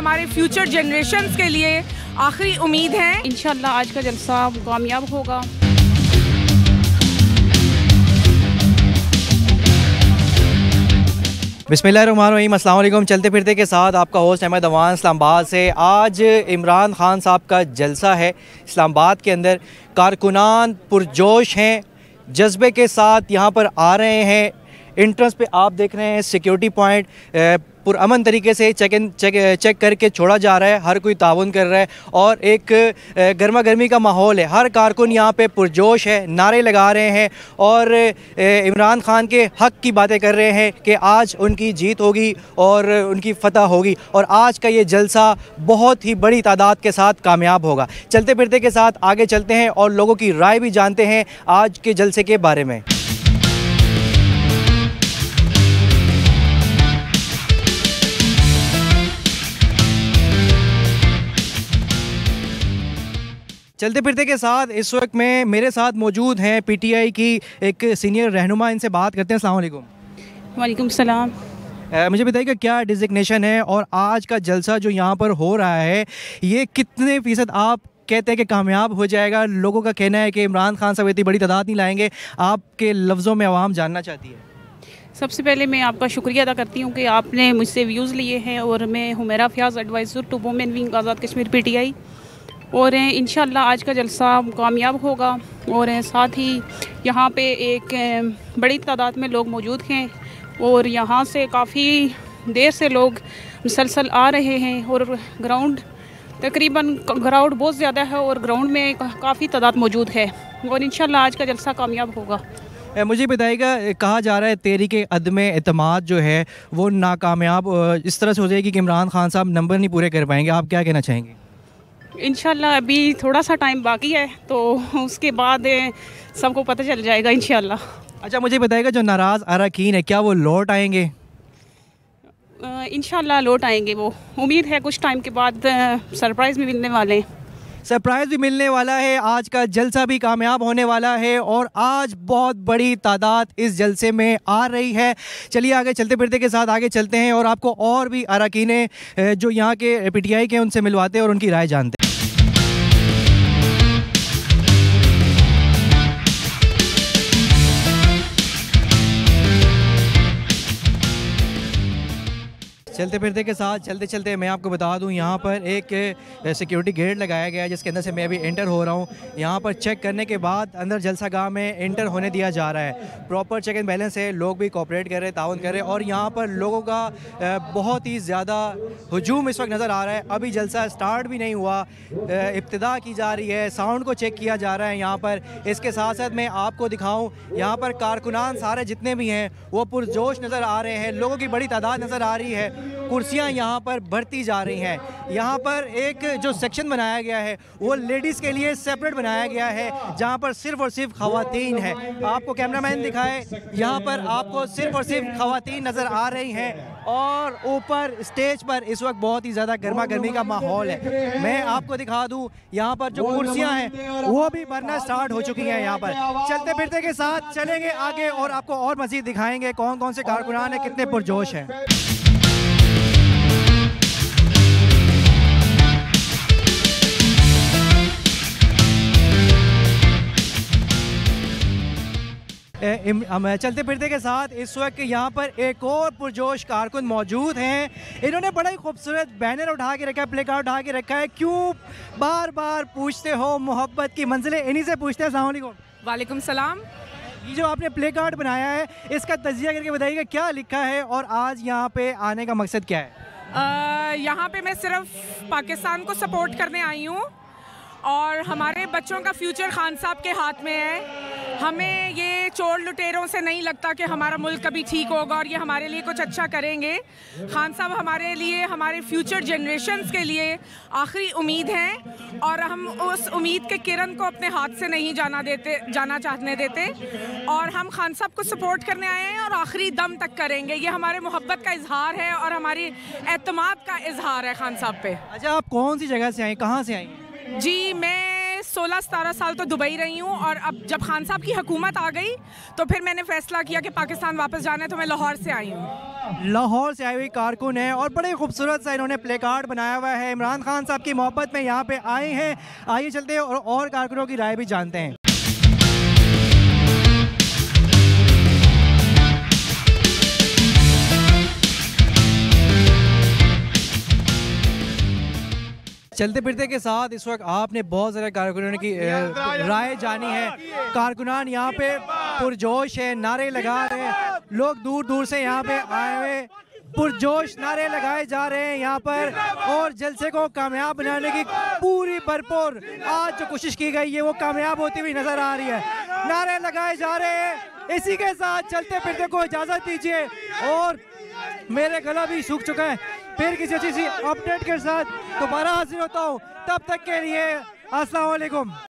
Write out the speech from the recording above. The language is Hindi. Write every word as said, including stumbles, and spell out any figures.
हमारे फ्यूचर जनरेशन्स के लिए आखिरी उम्मीद है। इंशाल्लाह आज का जलसा कामयाब होगा। बिस्मिल्लाहिर्रहमानिर्रहीम, अस्सलाम वालेकुम। चलते फिरते के साथ आपका होस्ट अहमद अवान इस्लामाबाद से। आज इमरान खान साहब का जलसा है इस्लामाबाद के अंदर। कारकुनान पुरजोश हैं, जज्बे के साथ यहाँ पर आ रहे हैं। इंट्रेंस पे आप देख रहे हैं सिक्योरिटी पॉइंट पुरअमन तरीके से चेक इन चेक चेक करके छोड़ा जा रहा है। हर कोई ताउन कर रहा है और एक गर्मा गर्मी का माहौल है। हर कारकुन यहाँ पे पुरजोश है, नारे लगा रहे हैं और इमरान खान के हक़ की बातें कर रहे हैं कि आज उनकी जीत होगी और उनकी फ़तह होगी और आज का ये जलसा बहुत ही बड़ी तादाद के साथ कामयाब होगा। चलते फिरते के साथ आगे चलते हैं और लोगों की राय भी जानते हैं आज के जलसे के बारे में। चलते फिरते के साथ इस वक्त में मेरे साथ मौजूद हैं पीटीआई की एक सीनियर रहनुमा। इनसे बात करते हैं। अस्सलाम वालेकुम। वालेकुम सलाम। मुझे बताइएगा क्या डिजिग्नेशन है और आज का जलसा जो यहाँ पर हो रहा है ये कितने फ़ीसद आप कहते हैं कि कामयाब हो जाएगा? लोगों का कहना है कि इमरान खान साहब इतनी बड़ी तादाद नहीं लाएंगे। आपके लफ्ज़ों में आवाम जानना चाहती है। सबसे पहले मैं आपका शुक्रिया अदा करती हूँ कि आपने मुझसे व्यूज़ लिए हैं और मैं Humaira Fayaz adviser to women wing Azad Kashmir PTI और इंशाल्लाह आज का जलसा कामयाब होगा। और साथ ही यहाँ पे एक बड़ी तादाद में लोग मौजूद हैं और यहाँ से काफ़ी देर से लोग मुसलसल आ रहे हैं और ग्राउंड तकरीबन ग्राउंड बहुत ज़्यादा है और ग्राउंड में काफ़ी तादाद मौजूद है और इंशाल्लाह आज का जलसा कामयाब होगा। मुझे बताइएगा, कहा जा रहा है तहरीक अदम एतमाद जो है वो नाकामयाब इस तरह से हो जाएगी कि इमरान खान साहब नंबर नहीं पूरे कर पाएंगे। आप क्या कहना चाहेंगे? इंशाल्लाह अभी थोड़ा सा टाइम बाकी है तो उसके बाद सबको पता चल जाएगा इंशाल्लाह। अच्छा, मुझे बताइएगा जो नाराज़ अरकान है क्या वो लौट आएंगे? इंशाल्लाह लौट आएंगे। वो उम्मीद है कुछ टाइम के बाद सरप्राइज़ भी मिलने वाले हैं। सरप्राइज़ भी मिलने वाला है। आज का जलसा भी कामयाब होने वाला है और आज बहुत बड़ी तादाद इस जलसे में आ रही है। चलिए आगे चलते फिरते के साथ आगे चलते हैं और आपको और भी अरकान जो यहाँ के पीटीआई के उनसे मिलवाते हैं और उनकी राय जानते हैं। चलते फिरते के साथ चलते चलते मैं आपको बता दूं यहाँ पर एक सिक्योरिटी गेट लगाया गया है जिसके अंदर से मैं अभी एंटर हो रहा हूँ। यहाँ पर चेक करने के बाद अंदर जलसा गाह में एंटर होने दिया जा रहा है। प्रॉपर चेक एंड बैलेंस है, लोग भी कोऑपरेट कर रहे हैं, ताउन कर रहे हैं और यहाँ पर लोगों का बहुत ही ज़्यादा हजूम इस वक्त नज़र आ रहा है। अभी जलसा स्टार्ट भी नहीं हुआ, इब्तिदा की जा रही है, साउंड को चेक किया जा रहा है यहाँ पर। इसके साथ साथ मैं आपको दिखाऊँ यहाँ पर कारकुनान सारे जितने भी हैं वो पुरजोश नज़र आ रहे हैं। लोगों की बड़ी तादाद नज़र आ रही है। कुर्सियां यहाँ पर बढ़ती जा रही हैं। यहाँ पर एक जो सेक्शन बनाया गया है वो लेडीज़ के लिए सेपरेट बनाया गया है जहाँ पर सिर्फ और सिर्फ ख़वातीन है। आपको कैमरामैन दिखाए, यहाँ पर आपको सिर्फ और सिर्फ ख़वातीन नज़र आ रही हैं और ऊपर स्टेज पर इस वक्त बहुत ही ज़्यादा गर्मा गर्मी का माहौल है। मैं आपको दिखा दूँ यहाँ पर जो कुर्सियाँ हैं वो भी भरना स्टार्ट हो चुकी हैं। यहाँ पर चलते फिरते के साथ चलेंगे आगे और आपको और मज़ीद दिखाएँगे कौन कौन से कारकुनान हैं, कितने पुरजोश हैं। चलते फिरते के साथ इस वक्त यहाँ पर एक और पुरजोश कारकुन मौजूद हैं। इन्होंने बड़ा ही खूबसूरत बैनर उठा के रखा है, प्ले कार्ड उठा के रखा है। क्यों बार बार पूछते हो मोहब्बत की मंजिलें, इन्हीं से पूछते हैं। अस्सलाम वालेकुम। वालेकुम सलाम। ये जो आपने प्ले कार्ड बनाया है इसका तजिया करके बताइएगा क्या लिखा है और आज यहाँ पे आने का मकसद क्या है? यहाँ पे मैं सिर्फ पाकिस्तान को सपोर्ट करने आई हूँ और हमारे बच्चों का फ्यूचर खान साहब के हाथ में है। हमें ये चोर लुटेरों से नहीं लगता कि हमारा मुल्क कभी ठीक होगा और ये हमारे लिए कुछ अच्छा करेंगे। खान साहब हमारे लिए, हमारे फ्यूचर जनरेशन्स के लिए आखिरी उम्मीद हैं और हम उस उम्मीद के किरण को अपने हाथ से नहीं जाना देते जाना चाहने देते और हम खान साहब को सपोर्ट करने आए हैं और आखिरी दम तक करेंगे। ये हमारे मोहब्बत का इजहार है और हमारी एतमाद का इजहार है खान साहब पे। अच्छा, आप कौन सी जगह से आई, कहाँ से आई? जी, मैं सोलह सतारह साल तो दुबई रही हूँ और अब जब खान साहब की हुकूमत आ गई तो फिर मैंने फ़ैसला किया कि पाकिस्तान वापस जाना है तो मैं लाहौर से आई हूँ। लाहौर से आई हुई कारकुन है और बड़े खूबसूरत सा इन्होंने प्ले कार्ड बनाया हुआ है। इमरान खान साहब की मोहब्बत में यहाँ पे आए हैं। आइए चलते हैं और, और कारकुनों की राय भी जानते हैं। चलते फिरते के साथ इस वक्त आपने बहुत सारे कारकुनों की राय जानी है। कारकुनान यहाँ पे पुरजोश है, नारे लगा रहे हैं। लोग दूर दूर से यहाँ पे आए हुए पुरजोश नारे लगाए जा रहे हैं यहाँ पर, और जलसे को कामयाब बनाने की पूरी भरपूर आज जो कोशिश की गई है वो कामयाब होती हुई नजर आ रही है। नारे लगाए जा रहे हैं। इसी के साथ चलते फिरते को इजाजत दीजिए, और मेरे गला भी सूख चुका है। फिर किसी अच्छी सी अपडेट के साथ दोबारा हाजिर होता हूँ। तब तक के लिए अस्सलाम वालेकुम।